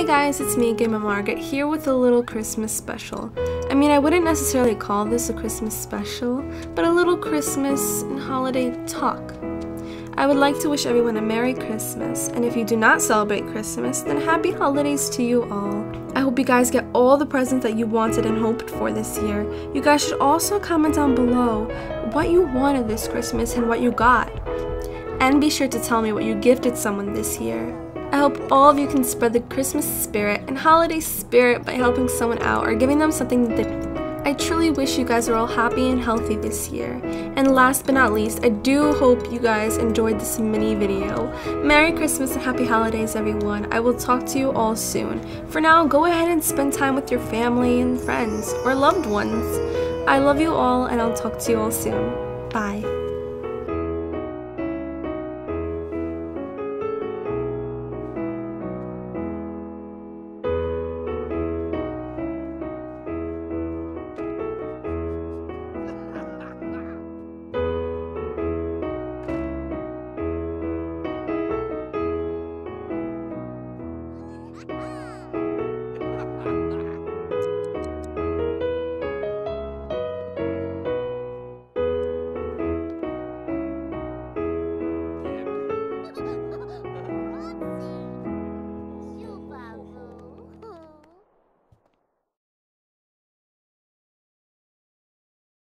Hey guys, it's me, Gamer Margaret, here with a little Christmas special. I mean, I wouldn't necessarily call this a Christmas special, but a little Christmas and holiday talk. I would like to wish everyone a Merry Christmas, and if you do not celebrate Christmas, then Happy Holidays to you all. I hope you guys get all the presents that you wanted and hoped for this year. You guys should also comment down below what you wanted this Christmas and what you got. And be sure to tell me what you gifted someone this year. I hope all of you can spread the Christmas spirit and holiday spirit by helping someone out or giving them something that I truly wish you guys are all happy and healthy this year. And last but not least, I do hope you guys enjoyed this mini video. Merry Christmas and Happy Holidays, everyone. I will talk to you all soon. For now, go ahead and spend time with your family and friends or loved ones. I love you all, and I'll talk to you all soon. Bye.